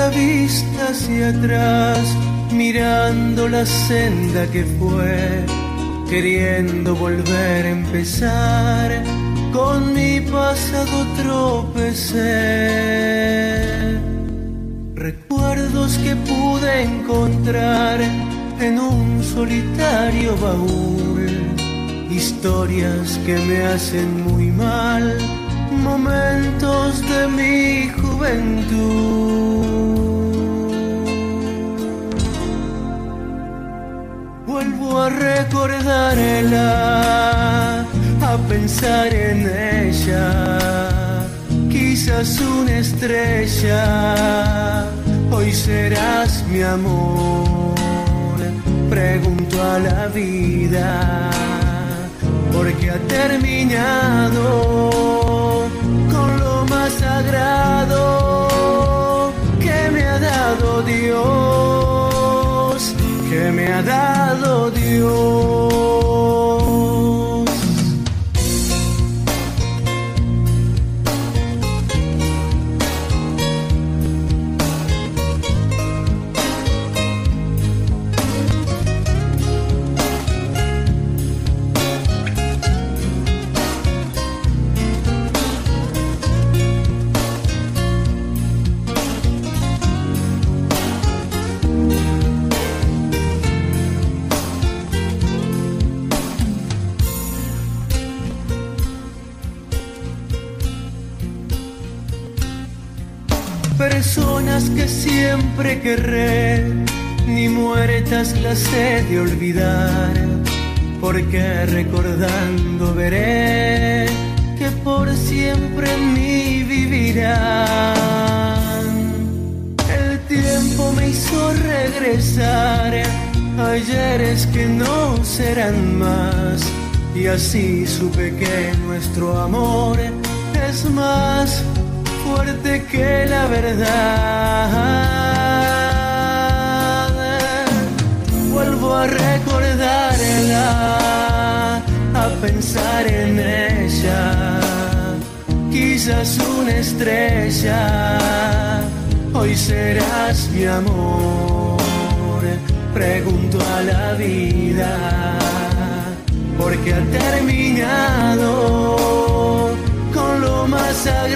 la vista hacia atrás, mirando la senda que fue, queriendo volver a empezar. Con mi pasado tropecé. Recuerdos que pude encontrar en un solitario baúl, historias que me hacen muy mal, momentos de mi juventud. Vuelvo a recordarla, a pensar en ella, quizás una estrella, hoy serás mi amor. Pregunto a la vida, porque ha terminado con lo más sagrado que me ha dado Dios, que me ha dado Dios. Personas que siempre querré, ni muertas las he de olvidar, porque recordando veré que por siempre en mí vivirán. El tiempo me hizo regresar a ayeres que no serán más, y así supe que nuestro amor es más fuerte que la verdad. Vuelvo a recordarla, a pensar en ella, quizás una estrella, hoy serás mi amor. Pregunto a la vida, porque ha terminado con lo más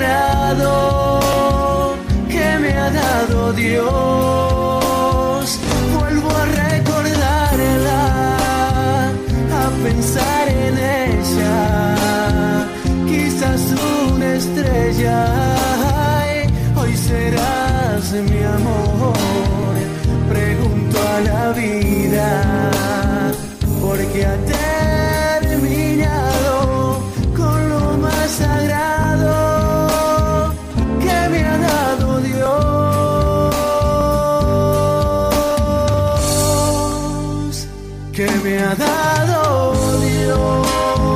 sagrado que me ha dado Dios. Vuelvo a recordarla, a pensar en ella, quizás una estrella, hoy serás mi amor. Pregunto a la vida, porque ha terminado con lo más sagrado que me ha dado Dios, que me ha dado Dios.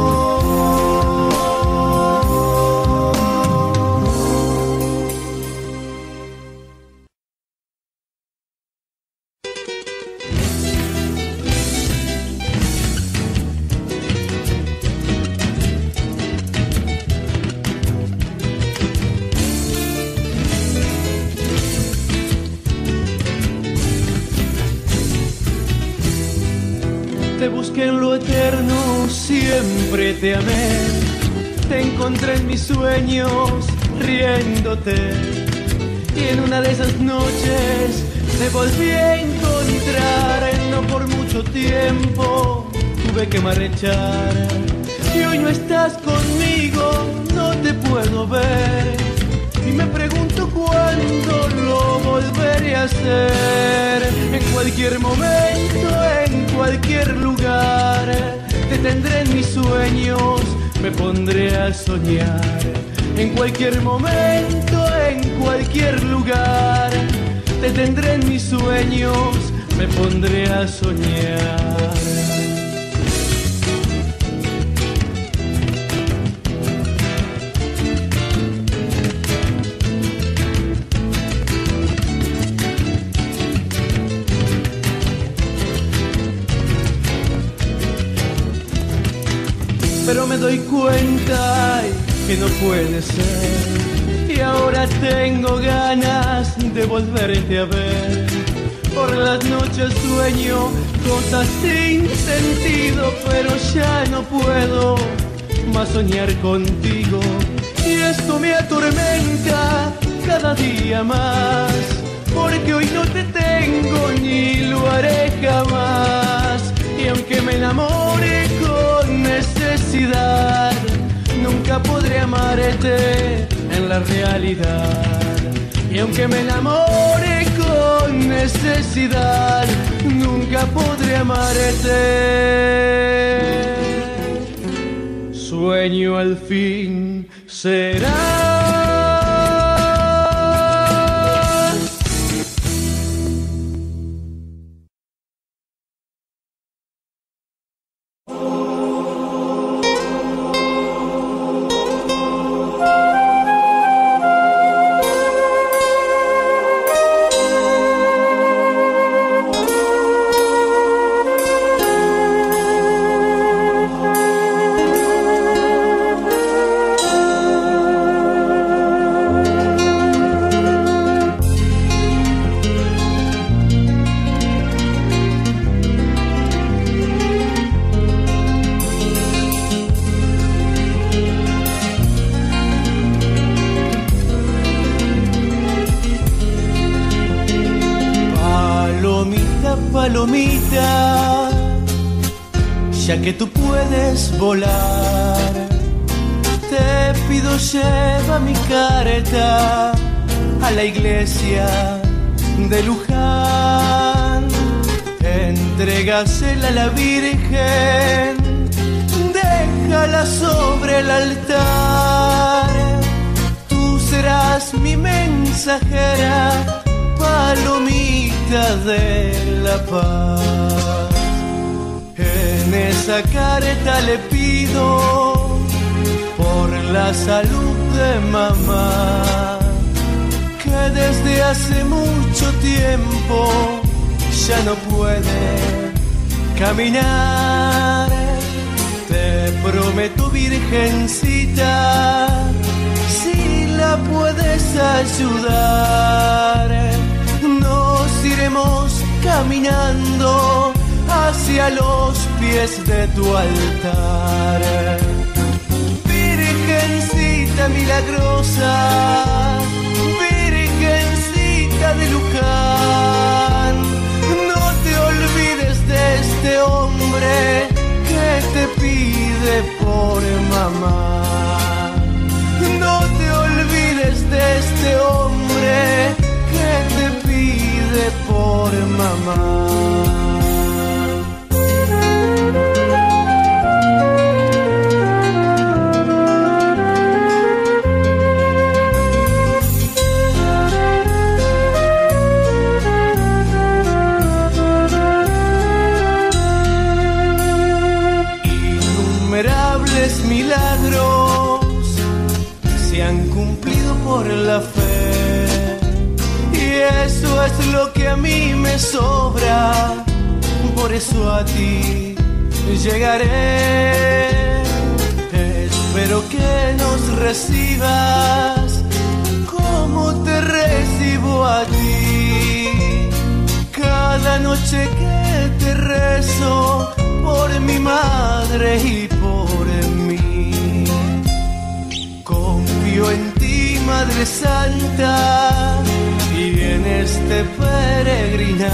Te busqué en lo eterno, siempre te amé. Te encontré en mis sueños, riéndote. Y en una de esas noches te volví a encontrar. No por mucho tiempo tuve que marchar. Y hoy no estás conmigo, no te puedo ver. Y me pregunto cuándo lo volveré a hacer. En cualquier momento, en cualquier lugar, te tendré en mis sueños, me pondré a soñar. En cualquier momento, en cualquier lugar, te tendré en mis sueños, me pondré a soñar. Pero me doy cuenta que no puede ser, y y ahora tengo ganas de volverte a ver. Por las noches sueño cosas sin sentido, pero ya no puedo más soñar contigo. Y esto me atormenta cada día más, porque hoy no te tengo ni lo haré jamás. Y aunque me enamore con necesidad, nunca podré amarte en la realidad. Y aunque me enamore con necesidad, nunca podré amarte. Sueño al fin será. Palomita, ya que tú puedes volar, te pido lleva mi carta a la iglesia de Luján. Entrégasela a la Virgen, déjala sobre el altar. Tú serás mi mensajera, palomita de la paz. En esa carta le pido por la salud de mamá, que desde hace mucho tiempo ya no puede caminar. Te prometo, virgencita, si la puedes ayudar, nos iremos caminando hacia los pies de tu altar. Virgencita milagrosa, Virgencita de Luján, no te olvides de este hombre que te pide por mamá. No te olvides de este hombre que te pide por mamá. Innumerables milagros se han cumplido por la fe, y eso es lo que a mí me sobra. Por eso a ti llegaré. Espero que nos recibas como te recibo a ti. Cada noche que te rezo por mi madre y por mí. Confío en ti, Madre Santa, y en este peregrinar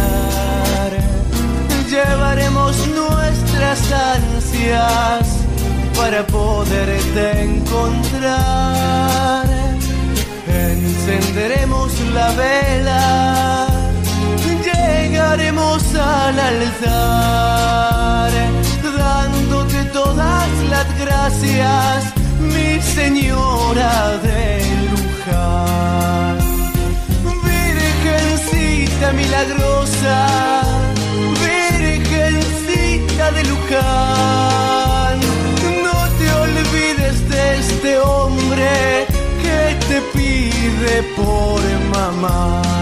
llevaremos nuestras ansias para poderte encontrar. Encenderemos la vela, llegaremos al altar, dándote todas las gracias, mi señora de Luján. Virgencita milagrosa, Virgencita de Luján, no te olvides de este hombre que te pide por mamá.